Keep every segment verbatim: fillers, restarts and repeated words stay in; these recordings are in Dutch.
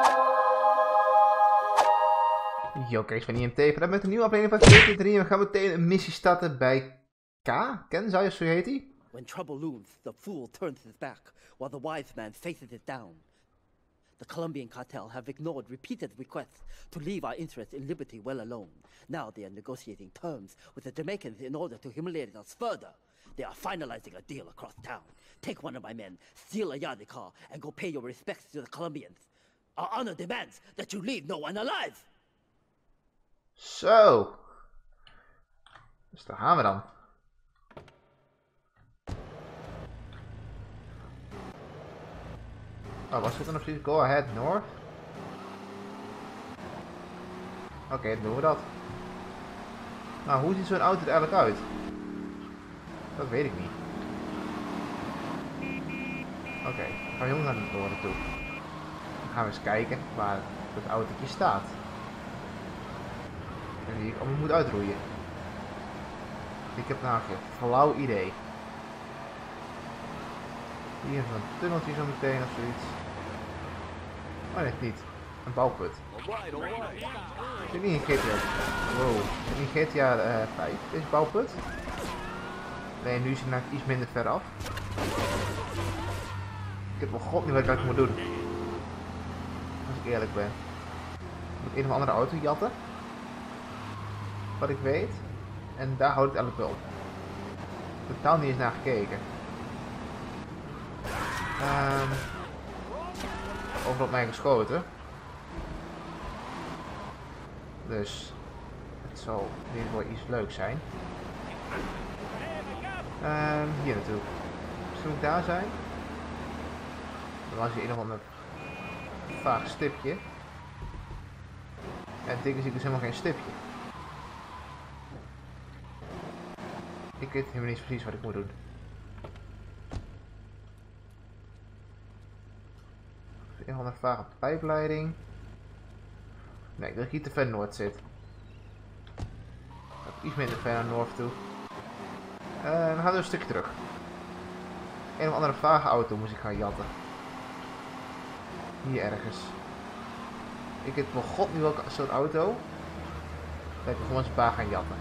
Yo, Kees van I M T. Vandaag met een nieuwe aflevering van G T A drie. En we gaan meteen een missie starten bij K. Ken, zou je zo heet hij? When trouble looms, the fool turns his back, while the wise man faces it down. The Colombian cartel have ignored repeated requests to leave our interests in liberty well alone. Now they are negotiating terms with the Jamaicans in order to humiliate us further. They are finalizing a deal across town. Take one of my men, steal a Yardie car, and go pay your respects to the Colombians. Our honor demands that you leave no one alive! Zo. Dus daar gaan we dan. Oh, was het dan nog steeds go ahead north? Oké, okay, dan doen we dat. Nou, hoe ziet zo'n auto er eigenlijk uit? Dat weet ik niet. Oké, okay, we gaan heel naar het noorden toe. Dan gaan we eens kijken waar het autootje staat. En die ik allemaal moet uitroeien. Ik heb nou een flauw idee. Hier is een tunneltje zo meteen of zoiets. Oh nee, niet. Een bouwput. Is dit niet in G T A? Wow. Is dit niet G T A uh, vijf, deze bouwput? Nee, nu is het nou iets minder ver af. Ik heb wel god niet wat ik moet doen. Als ik eerlijk ben. Moet ik een of andere auto jatten? Wat ik weet. En daar houdt het eigenlijk wel op. Ik heb totaal niet eens naar gekeken. Um, overal op mij geschoten. Dus het zal in ieder geval iets leuks zijn. Um, hier natuurlijk. Misschien moet ik daar zijn. Dan was hier een of ander vaag stipje. En het ding is, ik dus helemaal geen stipje. Ik weet helemaal niet precies wat ik moet doen. Een of andere vage pijpleiding. Nee, ik denk dat ik hier te ver noord zit. Iets minder ver naar noord toe. Uh, dan gaan we een stukje terug. Een of andere vage auto moest ik gaan jatten. Hier ergens. Ik weet wel god niet welke soort auto. Dat ik gewoon eens een paar gaan jatten.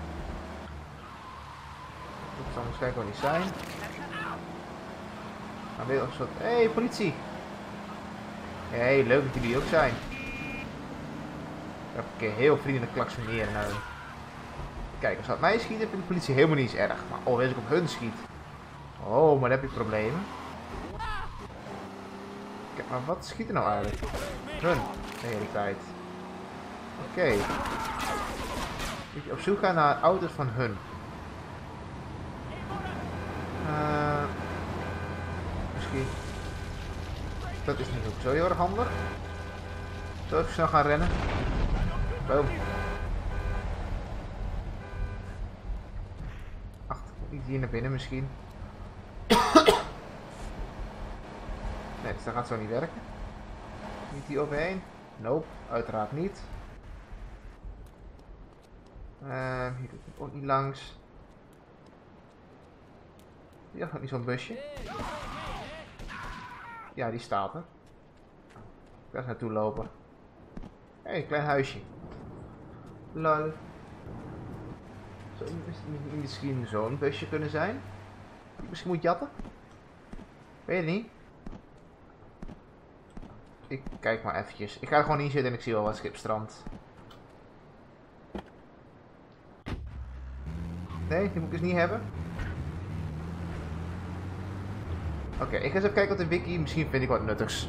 Dat zal waarschijnlijk wel niet zijn. Maar weer een soort... Hé, hey, politie! Hé, hey, leuk dat jullie ook zijn. Ik heb een keer heel vriendelijk klaksoneren naar hun. Kijk, als ze op mij schieten, vind ik de politie helemaal niet eens erg. Maar oh, als ik op hun schiet. Oh, maar dan heb je problemen. Kijk, maar wat schiet er nou eigenlijk? Hun, de hele tijd. Oké. Okay. Moet je op zoek gaan naar auto's van hun. Uh, misschien. Dat is niet ook zo heel erg handig. Zo even snel gaan rennen. Boom. Ach, niet hier naar binnen misschien. Nee, dus dat gaat zo niet werken. Niet hier overheen. Nope, uiteraard niet. Uh, hier doet het ook niet langs. Hier gaat niet zo'n busje. Ja, die staat er. Daar naartoe lopen. Hé, hey, klein huisje. Lol. Zou het misschien zo'n busje kunnen zijn? Misschien moet jatten? Weet je niet? Ik kijk maar eventjes. Ik ga er gewoon in zitten en ik zie wel wat schipstrand. Nee, die moet ik dus niet hebben. Oké, okay, ik ga eens even kijken op de wiki. Misschien vind ik wat nuttigs.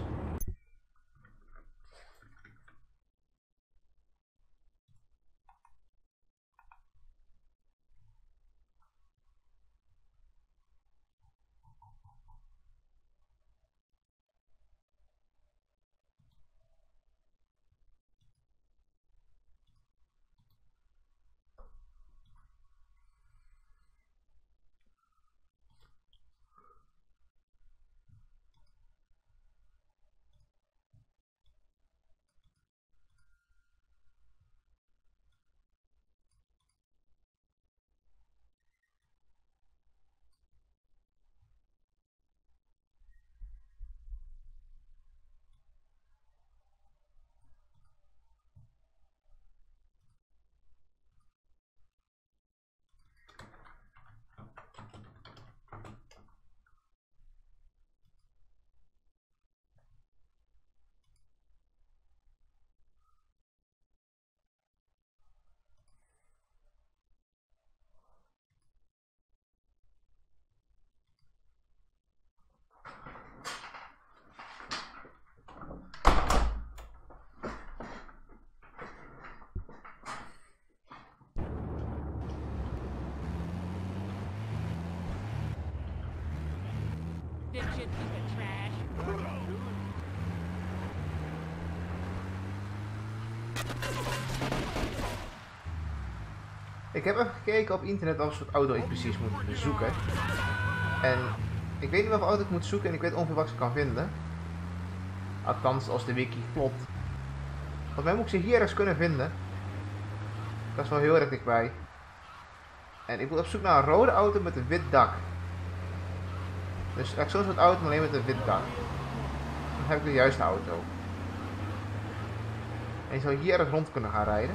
Ik heb even gekeken op internet welke soort auto ik precies moet bezoeken. En ik weet niet welke auto ik moet zoeken en ik weet ongeveer wat ik kan vinden. Althans, als de wiki klopt. Volgens mij moet ik ze hier ergens kunnen vinden. Dat is wel heel erg dichtbij. En ik moet op zoek naar een rode auto met een wit dak. Dus zo'n soort auto, maar alleen met een wit dak. Dan heb ik de juiste auto. En je zou hier ergens rond kunnen gaan rijden.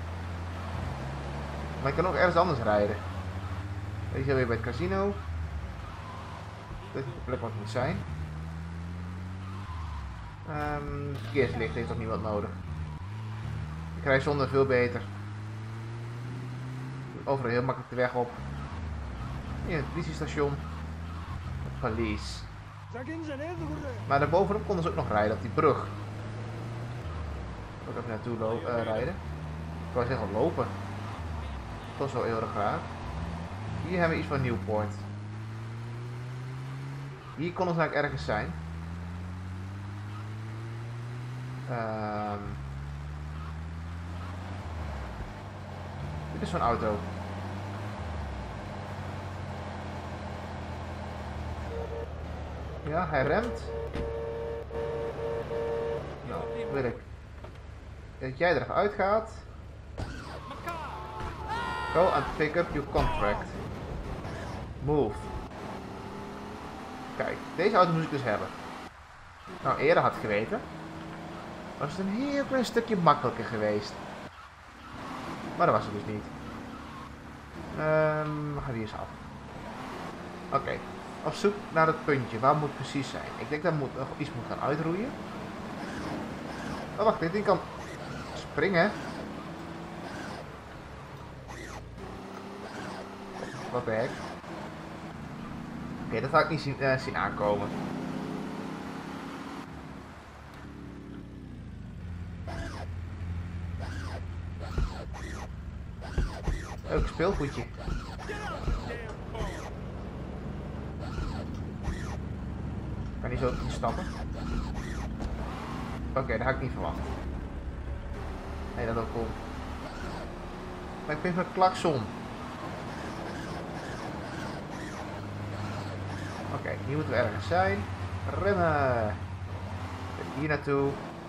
Maar ik kan ook ergens anders rijden. Deze is weer bij het casino. Dit is de plek waar het moet zijn. Um, verkeerslicht heeft toch niet wat nodig. Ik rij zonder veel beter. Overal heel makkelijk de weg op. Hier het politiestation. Police. Maar daarbovenop konden ze ook nog rijden op die brug. Ik wil even naartoe uh, rijden. Ik wou zeggen lopen. Dat is wel heel erg raar. Hier hebben we iets van Newport. Hier kon het eigenlijk ergens zijn. Um, dit is zo'n auto. Ja, hij remt. Nou, wil ik dat jij er even uitgaat. Go and pick up your contract. Move. Kijk, deze auto moest ik dus hebben. Nou, eerder had geweten. Was het een heel klein stukje makkelijker geweest. Maar dat was het dus niet. Um, we gaan die eens af. Oké. Okay. Op zoek naar het puntje. Waar moet het precies zijn? Ik denk dat moet, nog iets moet gaan uitroeien. Oh, wacht. Dit ding kan springen. Wat werkt. Oké, okay, dat ga ik niet zien, uh, zien aankomen. Ook speelgoedje. Kan die zo instappen? Oké, okay, dat had ik niet verwacht. Nee, dat is ook cool. Maar ik vind mijn klakson. Oké, okay, hier moeten we ergens zijn. Remmen! Hier naartoe.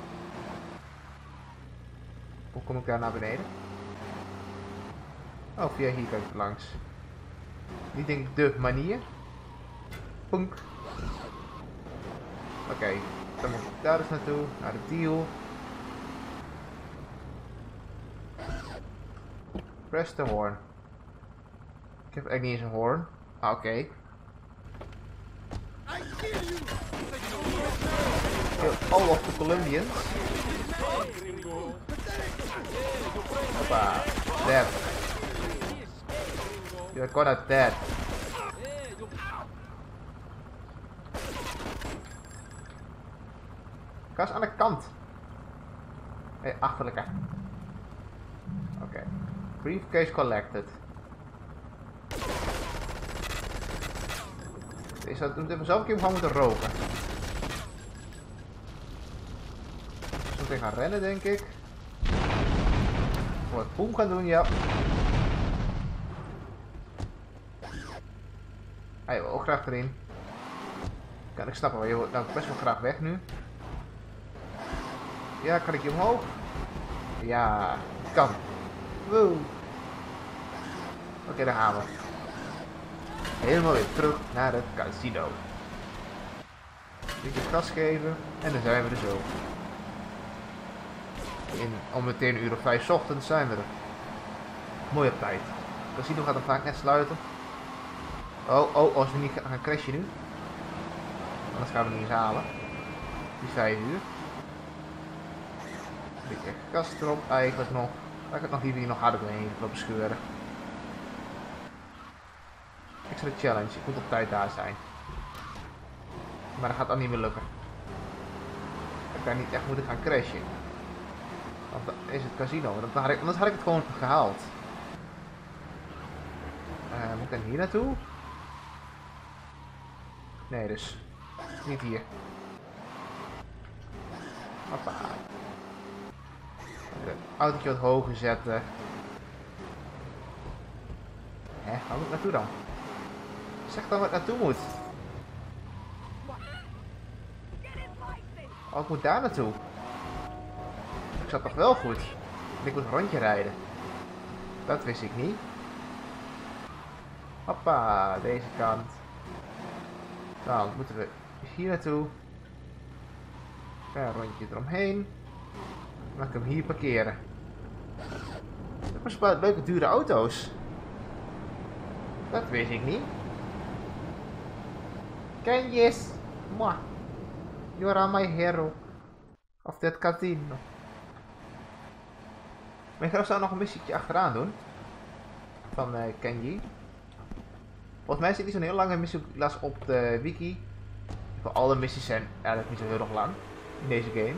Hoe kom ik daar naar beneden? Oh, via hier kan ik langs. Niet denk ik de manier. Punk. Oké, okay, dan moet ik daar dus naartoe. Naar de deal. Press the horn. Ik heb echt niet eens een horn. Ah, oké. Okay. All of the Colombians. Hoppa. Dead. You're gonna dead. Gas aan de kant. Hé, hey, achterlijke. Oké. Okay. Briefcase collected. Is dat we zelf een keer van moeten roken? Zo meteen gaan rennen, denk ik. Voor het boom gaan doen, ja. Hij wil ook graag erin. Kan ik snappen, maar je wordt nou best wel graag weg nu. Ja, kan ik hier omhoog? Ja, kan. Woe. Oké, okay, daar gaan we. Helemaal weer terug naar het casino. Een beetje gas geven en dan zijn we er zo. In ongeveer een uur of vijf 's ochtends zijn we er. Mooi op tijd. Het casino gaat dan vaak net sluiten. Oh, oh, als we niet gaan crashen nu. Anders gaan we niet eens halen. Die vijf uur. Een beetje gas erop eigenlijk nog. Laat ik het nog liever hier nog harder doorheen lopen scheuren. Extra challenge, ik moet op tijd daar zijn. Maar dat gaat dan niet meer lukken. Ik kan niet echt moeten gaan crashen. Want dan is het casino, want dan had ik, anders had ik het gewoon gehaald. Uh, moet ik dan hier naartoe? Nee, dus. Niet hier. Hoppa. Het autootje wat hoger zetten. Hé, waar moet ik naartoe dan? Zeg dan wat ik naartoe moet. Oh, ik moet daar naartoe. Ik zat toch wel goed. En ik moet een rondje rijden. Dat wist ik niet. Hoppa, deze kant. Dan moeten we hier naartoe. Een rondje eromheen. Dan kan ik hem hier parkeren. Dat was wel leuke dure auto's. Dat wist ik niet. Ken yes. Mwah. You are my hero. Of that casino. Maar ik ga zo nog een missietje achteraan doen. Van uh, Kenji. Volgens mij zit hij zo'n heel lange missie las op de wiki. Voor alle missies zijn eigenlijk niet zo heel erg lang. In deze game.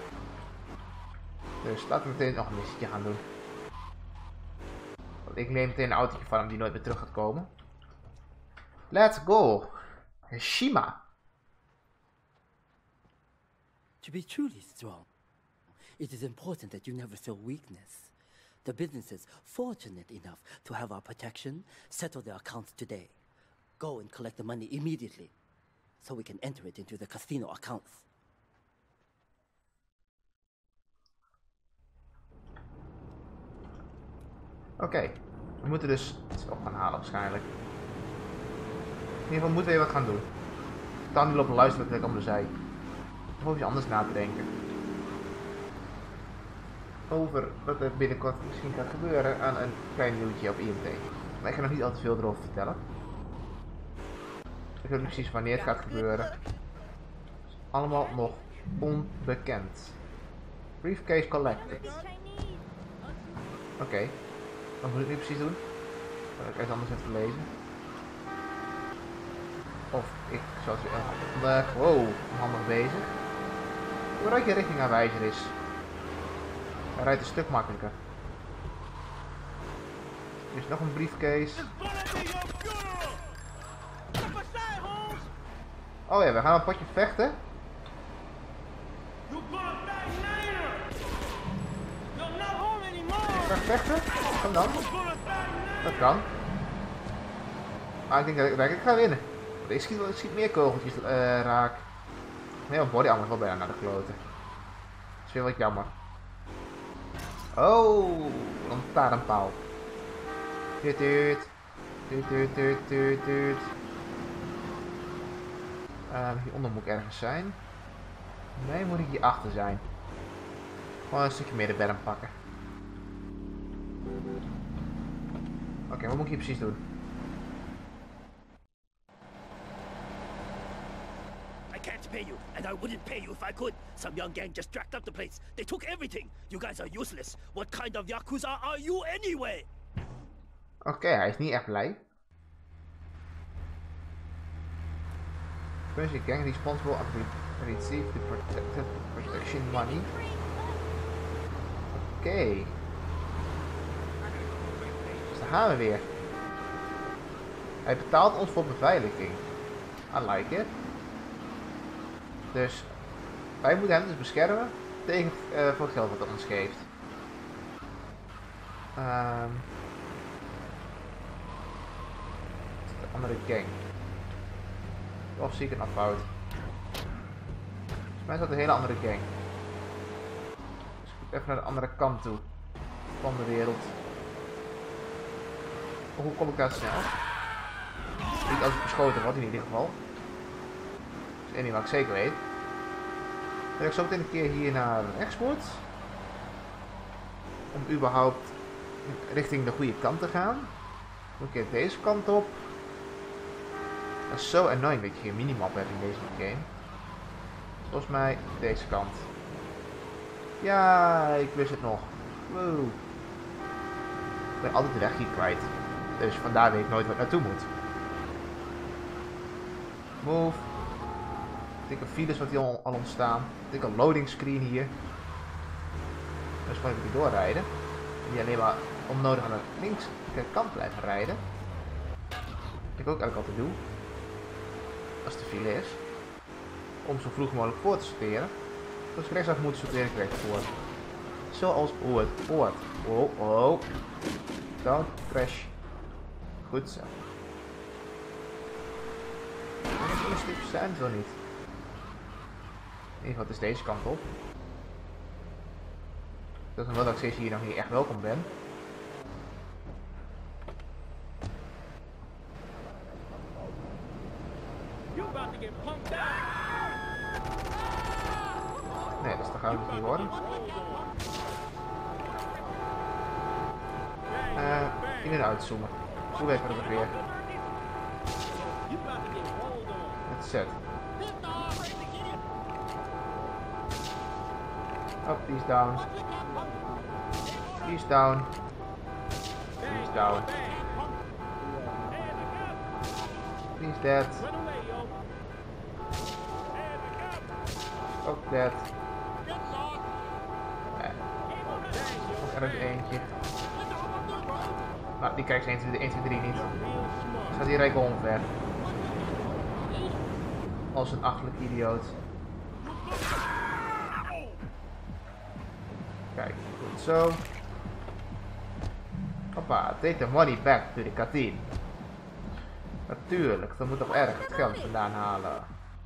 Dus laten we meteen nog een missietje gaan doen. Want ik neem meteen een autootje van hem die nooit meer terug gaat komen. Let's go. Shima. To be truly strong, it is important that you never show weakness. The business is fortunate enough to have our protection. Settle their accounts today. Go and collect the money immediately, so we can enter it into the casino accounts. Oké, okay. We moeten dus iets op gaan halen waarschijnlijk. In ieder geval moeten we even wat gaan doen. Dan nu lopen luisteren wat ik allemaal zei. Of hoef je anders na te denken. Over wat er binnenkort misschien gaat gebeuren aan een klein nieuwtje op I M T. Maar ik ga nog niet al te veel erover vertellen. Ik weet niet precies wanneer het gaat gebeuren. Allemaal nog onbekend. Briefcase collected. Oké. Okay. Wat moet ik nu precies doen? Zal ik iets anders even lezen? Of ik zoals je vandaag. Wow, handig bezig. Hoe ruik je richtingaanwijzer is? Hij rijdt een stuk makkelijker. Er is nog een briefcase. Oh ja, we gaan een potje vechten. Ga ik vechten? Kom dan. Dat kan. Maar ik denk dat ik, dat ik ga winnen. Ik schiet, ik schiet meer kogeltjes uh, raak. Nee, mijn body armor is wel bijna naar de kloten. Dat is weer wat jammer. Oh, lantaarnpaal. Tuut tuut. Tuut tuut tuut tuut tuut. Uh, hieronder moet ik ergens zijn. Nee, moet ik hier achter zijn. Gewoon een stukje meer de berm pakken. Oké, okay, wat moet ik hier precies doen? I can't pay you, and I wouldn't pay you if I could. Some young gang just jacked up the place. They took everything. You guys are useless. What kind of Yakuza are you anyway? Oké, okay, hij is niet echt blij. Currency gang responsible to receive the protected protection money. Oké. Okay. Dus daar gaan we weer. Hij betaalt ons voor beveiliging. I like it. Dus wij moeten hem dus beschermen tegen uh, voor het geld wat hij ons geeft. Um, de andere gang. Of zie ik het nog fout? Volgens mij is dat een hele andere gang. Dus ik moet even naar de andere kant toe. Van de wereld. Of hoe kom ik daar snel? Niet als ik beschoten word in ieder geval. Dat is één ding wat ik zeker weet. Dat ik zo meteen een keer hier naar rechts moet. Om überhaupt richting de goede kant te gaan. Een keer deze kant op. Dat is zo annoying dat je geen minimap hebt in deze game. Volgens mij deze kant. Ja, ik wist het nog. Wow. Ik ben altijd de weg hier kwijt. Dus vandaar weet ik nooit waar ik naartoe moet. Move. Dikke files wat hier al, al ontstaan. Dikke loading screen hier. Dus gewoon even doorrijden. En niet alleen maar onnodig aan de linkerkant blijven rijden. Wat ik ook eigenlijk altijd doe. Als de file is. om zo vroeg mogelijk voor te sorteren. Dus rechtsaf moeten sorteren krijg je voor. Zoals hoe het hoort. Oh, oh. Don't crash. Goed zo. Een stukje zijn zo niet. In ieder geval, het is deze kant op. Dat is wel dat ik steeds hier nog niet echt welkom ben. Nee, dat is toch eigenlijk niet worden. Uh, in en uit zoomen. Hoe werken we dat weer? Het zet. Oh, die is down. Die is down. Die is down. Die is dead. Ook dead. Nee. Nog ergens eentje. Nou, die krijgt één, twee, drie niet. Dus gaat die rijken omver. Als een achterlijk idioot. Kijk, goed zo. Hoppa, take the money back to the canteen. Natuurlijk, dat moet toch erg het geld vandaan halen.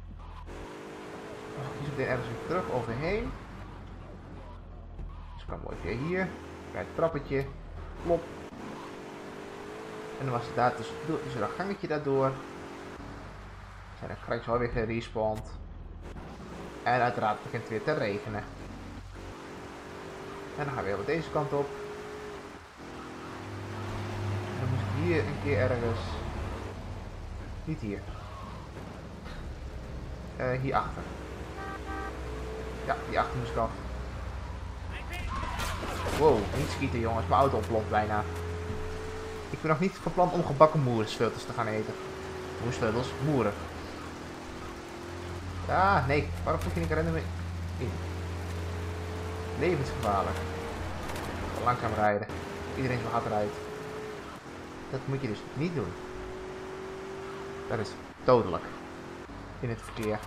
Die zit er ergens weer terug overheen. Dus ik kan mooi weer hier. Bij het trappetje. Plop. En dan was het daar tussendoor, dus dat gangetje daardoor. En dan krijg je alweer gerespawned. En uiteraard begint het weer te regenen. En dan gaan we weer op deze kant op. En dan moet ik hier een keer ergens. Niet hier. Uh, hierachter. Ja, hierachter moest ik af. Wow, niet schieten jongens, mijn auto ontploft bijna. Ik ben nog niet van plan om gebakken moerensleutels te gaan eten. Moerensleutels, moeren. Ja, nee, waarom voeg je niet rennen in? Levensgevaarlijk. Langzaam rijden. Iedereen zo hard rijdt. Dat moet je dus niet doen. Dat is dodelijk. In het verkeer.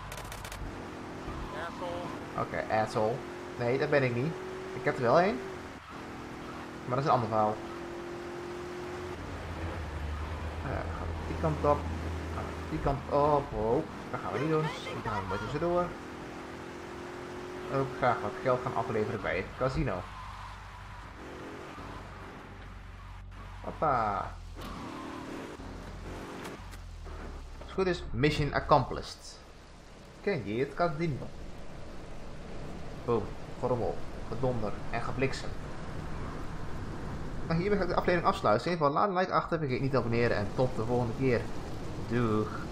Oké, okay, asshole. Nee, dat ben ik niet. Ik heb er wel een. Maar dat is een ander verhaal. Uh, gaan we die kant op. Gaan we die kant op. Oh, dat gaan we niet doen. Die gaan we mooi tussendoor. Ook graag wat geld gaan afleveren bij het casino. Hoppa. Als het goed is, mission accomplished. Ken je het casino? Boom, vormel, gedonder en gebliksem. Nou, hierbij ga ik de aflevering afsluiten. In ieder geval laat een like achter, vergeet niet te abonneren en tot de volgende keer. Doeg!